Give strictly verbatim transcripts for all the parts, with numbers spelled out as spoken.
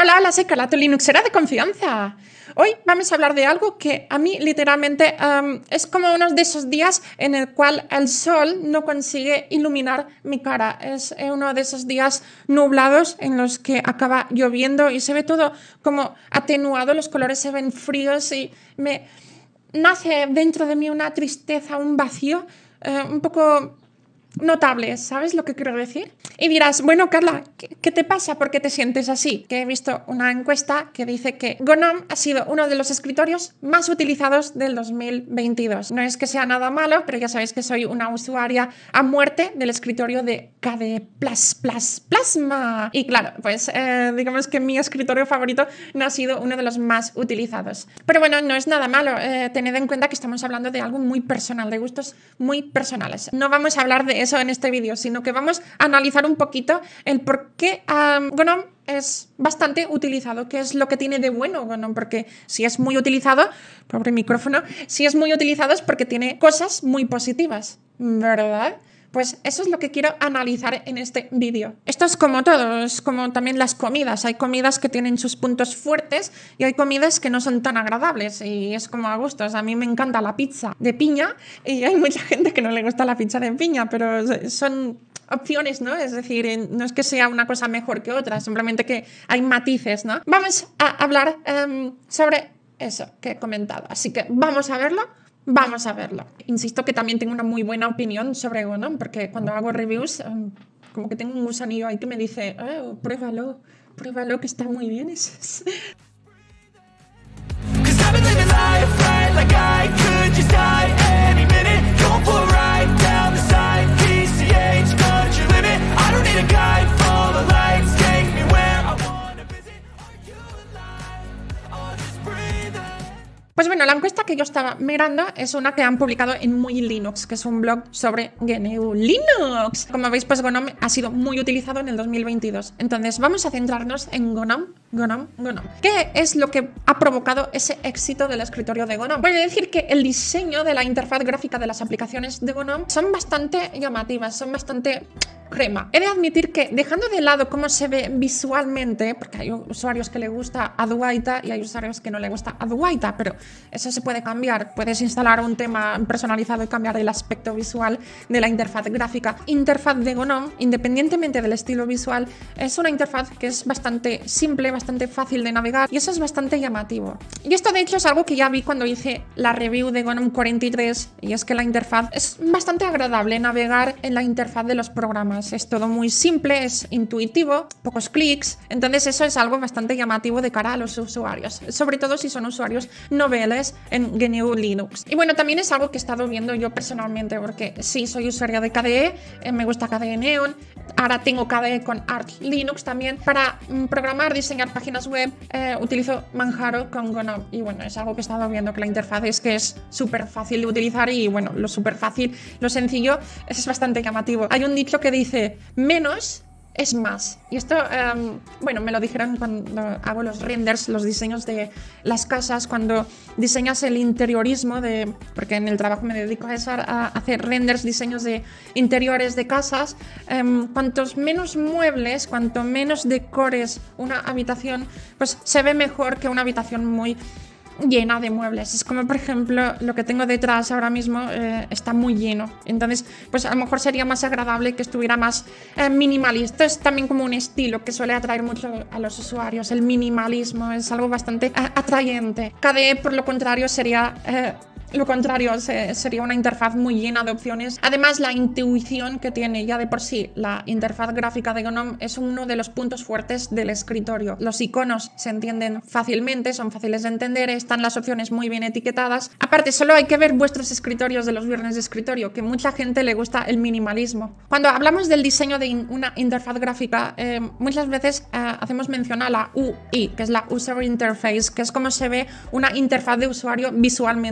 Hola, hola, soy Carla, tu Linuxera de confianza. Hoy vamos a hablar de algo que a mí literalmente um, es como uno de esos días en el cual el sol no consigue iluminar mi cara. Es uno de esos días nublados en los que acaba lloviendo y se ve todo como atenuado, los colores se ven fríos y me nace dentro de mí una tristeza, un vacío uh, un poco notable, ¿sabes lo que quiero decir? Y dirás, bueno, Carla, ¿qué, ¿qué te pasa? ¿Por qué te sientes así? Que he visto una encuesta que dice que GNOME ha sido uno de los escritorios más utilizados del dos mil veintidós. No es que sea nada malo, pero ya sabéis que soy una usuaria a muerte del escritorio de K D E Plus Plus Plasma. Y claro, pues eh, digamos que mi escritorio favorito no ha sido uno de los más utilizados. Pero bueno, no es nada malo. Eh, tened en cuenta que estamos hablando de algo muy personal, de gustos muy personales. No vamos a hablar de eso en este vídeo, sino que vamos a analizar un poquito el por qué um, GNOME es bastante utilizado, qué es lo que tiene de bueno GNOME, porque si es muy utilizado, pobre micrófono, si es muy utilizado es porque tiene cosas muy positivas, ¿verdad? Pues eso es lo que quiero analizar en este vídeo. Esto es como todo, es como también las comidas. Hay comidas que tienen sus puntos fuertes y hay comidas que no son tan agradables y es como a gustos. A mí me encanta la pizza de piña y hay mucha gente que no le gusta la pizza de piña, pero son opciones, ¿no? Es decir, no es que sea una cosa mejor que otra, simplemente que hay matices, ¿no? Vamos a hablar um, sobre eso que he comentado, así que vamos a verlo. Vamos a verlo. Insisto que también tengo una muy buena opinión sobre GNOME, porque cuando hago reviews, um, como que tengo un gusanillo ahí que me dice, oh, pruébalo, pruébalo, que está muy bien. Pues bueno, la encuesta que yo estaba mirando es una que han publicado en Muy Linux, que es un blog sobre G N U Linux. Como veis, pues GNOME ha sido muy utilizado en el dos mil veintidós. Entonces vamos a centrarnos en GNOME, GNOME, GNOME. ¿Qué es lo que ha provocado ese éxito del escritorio de GNOME? Voy a decir que el diseño de la interfaz gráfica de las aplicaciones de GNOME son bastante llamativas, son bastante crema. He de admitir que, dejando de lado cómo se ve visualmente, porque hay usuarios que le gusta Adwaita y hay usuarios que no le gusta Adwaita, pero eso se puede cambiar. Puedes instalar un tema personalizado y cambiar el aspecto visual de la interfaz gráfica. Interfaz de GNOME, independientemente del estilo visual, es una interfaz que es bastante simple, bastante fácil de navegar y eso es bastante llamativo. Y esto de hecho es algo que ya vi cuando hice la review de GNOME cuarenta y tres y es que la interfaz es bastante agradable navegar en la interfaz de los programas. Es todo muy simple, es intuitivo, pocos clics, entonces eso es algo bastante llamativo de cara a los usuarios, sobre todo si son usuarios noveles en G N U Linux. Y bueno, también es algo que he estado viendo yo personalmente, porque sí, soy usuaria de K D E, eh, me gusta K D E Neon, ahora tengo K D E con Arch Linux también. Para mm, programar, diseñar páginas web, eh, utilizo Manjaro con GNOME y bueno, es algo que he estado viendo, que la interfaz es que es súper fácil de utilizar y bueno, lo súper fácil, lo sencillo es bastante llamativo. Hay un dicho que dice Dice, menos es más. Y esto, um, bueno, me lo dijeron cuando hago los renders, los diseños de las casas, cuando diseñas el interiorismo, de, porque en el trabajo me dedico a, eso, a hacer renders, diseños de interiores de casas. Um, cuantos menos muebles, cuanto menos decores una habitación, pues se ve mejor que una habitación muy llena de muebles. Es como, por ejemplo, lo que tengo detrás ahora mismo eh, está muy lleno. Entonces, pues a lo mejor sería más agradable que estuviera más eh, minimalista. Es también como un estilo que suele atraer mucho a los usuarios. El minimalismo es algo bastante eh, atrayente. K D E, por lo contrario, sería... Eh, Lo contrario, se, sería una interfaz muy llena de opciones. Además, la intuición que tiene ya de por sí la interfaz gráfica de GNOME es uno de los puntos fuertes del escritorio. Los iconos se entienden fácilmente, son fáciles de entender, están las opciones muy bien etiquetadas. Aparte, solo hay que ver vuestros escritorios de los viernes de escritorio, que mucha gente le gusta el minimalismo. Cuando hablamos del diseño de in una interfaz gráfica, eh, muchas veces eh, hacemos mención a la U I, que es la User Interface, que es como se ve una interfaz de usuario visualmente.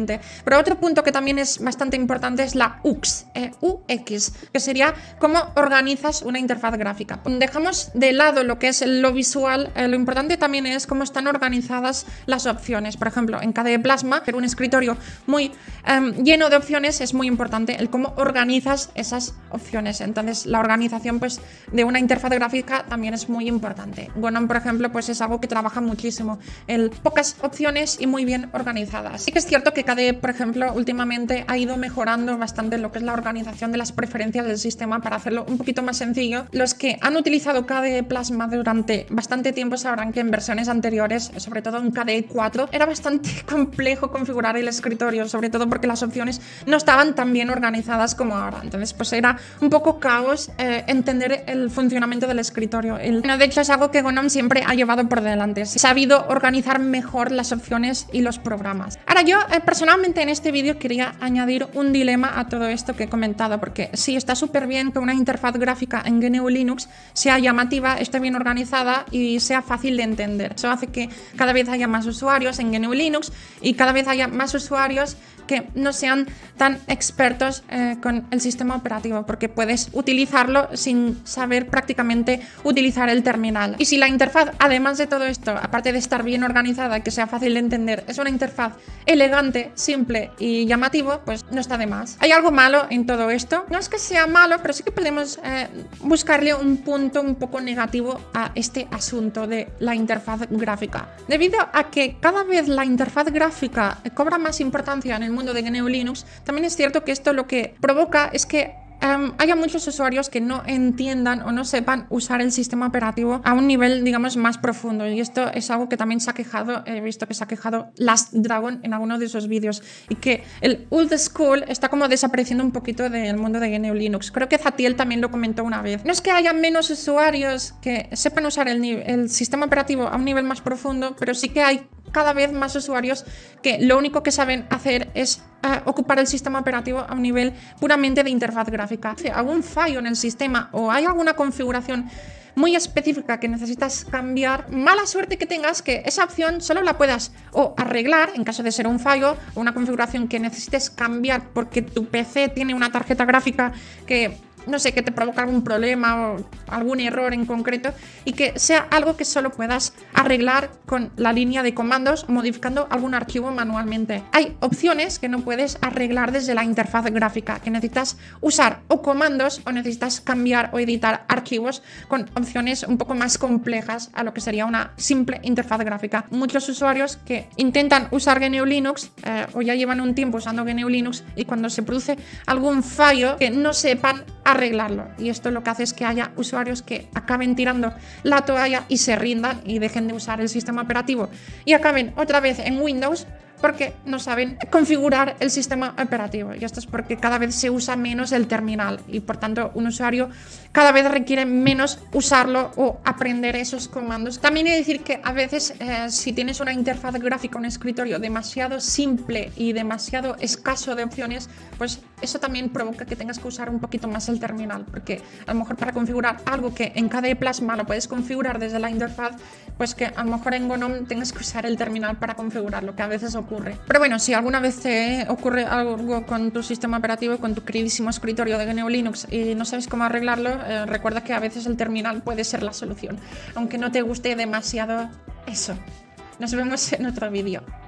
Pero otro punto que también es bastante importante es la U X, eh, U X, que sería cómo organizas una interfaz gráfica. Dejamos de lado lo que es lo visual, eh, lo importante también es cómo están organizadas las opciones. Por ejemplo, en K D E Plasma, pero un escritorio muy eh, lleno de opciones, es muy importante el cómo organizas esas opciones. Entonces, la organización pues, de una interfaz gráfica también es muy importante. GNOME, por ejemplo, pues es algo que trabaja muchísimo, el pocas opciones y muy bien organizadas. Sí que es cierto que K D E, por ejemplo, últimamente ha ido mejorando bastante lo que es la organización de las preferencias del sistema para hacerlo un poquito más sencillo. Los que han utilizado K D E Plasma durante bastante tiempo sabrán que en versiones anteriores, sobre todo en K D E cuatro, era bastante complejo configurar el escritorio, sobre todo porque las opciones no estaban tan bien organizadas como ahora. Entonces, pues era un poco caos eh, entender el funcionamiento del escritorio. El... Bueno, de hecho, es algo que GNOME siempre ha llevado por delante. Se ha sabido organizar mejor las opciones y los programas. Ahora, yo eh, personalmente en este vídeo quería añadir un dilema a todo esto que he comentado, porque sí, está súper bien que una interfaz gráfica en G N U Linux sea llamativa, esté bien organizada y sea fácil de entender. Eso hace que cada vez haya más usuarios en G N U Linux y cada vez haya más usuarios que no sean tan expertos eh, con el sistema operativo, porque puedes utilizarlo sin saber prácticamente utilizar el terminal. Y si la interfaz, además de todo esto, aparte de estar bien organizada, que sea fácil de entender, es una interfaz elegante, simple y llamativo, pues no está de más. ¿Hay algo malo en todo esto? No es que sea malo, pero sí que podemos eh, buscarle un punto un poco negativo a este asunto de la interfaz gráfica. Debido a que cada vez la interfaz gráfica cobra más importancia en el mundo de G N U Linux, también es cierto que esto lo que provoca es que Um, haya muchos usuarios que no entiendan o no sepan usar el sistema operativo a un nivel, digamos, más profundo. Y esto es algo que también se ha quejado, he visto que se ha quejado Last Dragon en algunos de sus vídeos. Y que el old school está como desapareciendo un poquito del mundo de G N U Linux. Creo que Zatiel también lo comentó una vez. No es que haya menos usuarios que sepan usar el, el sistema operativo a un nivel más profundo, pero sí que hay cada vez más usuarios que lo único que saben hacer es uh, ocupar el sistema operativo a un nivel puramente de interfaz gráfica. Si hay algún fallo en el sistema o hay alguna configuración muy específica que necesitas cambiar, mala suerte que tengas que esa opción solo la puedas o arreglar en caso de ser un fallo o una configuración que necesites cambiar porque tu P C tiene una tarjeta gráfica que no sé, que te provoca algún problema o algún error en concreto y que sea algo que solo puedas arreglar con la línea de comandos modificando algún archivo manualmente. Hay opciones que no puedes arreglar desde la interfaz gráfica, que necesitas usar o comandos o necesitas cambiar o editar archivos con opciones un poco más complejas a lo que sería una simple interfaz gráfica. Muchos usuarios que intentan usar G N U Linux eh, o ya llevan un tiempo usando G N U Linux y cuando se produce algún fallo que no sepan arreglarlo, y esto lo que hace es que haya usuarios que acaben tirando la toalla y se rindan y dejen de usar el sistema operativo y acaben otra vez en Windows porque no saben configurar el sistema operativo. Y esto es porque cada vez se usa menos el terminal y por tanto un usuario cada vez requiere menos usarlo o aprender esos comandos. También he de decir que a veces eh, si tienes una interfaz gráfica, un escritorio demasiado simple y demasiado escaso de opciones, pues eso también provoca que tengas que usar un poquito más el terminal, porque a lo mejor para configurar algo que en K D E Plasma lo puedes configurar desde la interfaz, pues que a lo mejor en GNOME tengas que usar el terminal para configurarlo, que a veces ocurre. Pero bueno, si alguna vez te ocurre algo con tu sistema operativo, con tu queridísimo escritorio de G N U Linux y no sabes cómo arreglarlo, eh, recuerda que a veces el terminal puede ser la solución, aunque no te guste demasiado eso. Nos vemos en otro vídeo.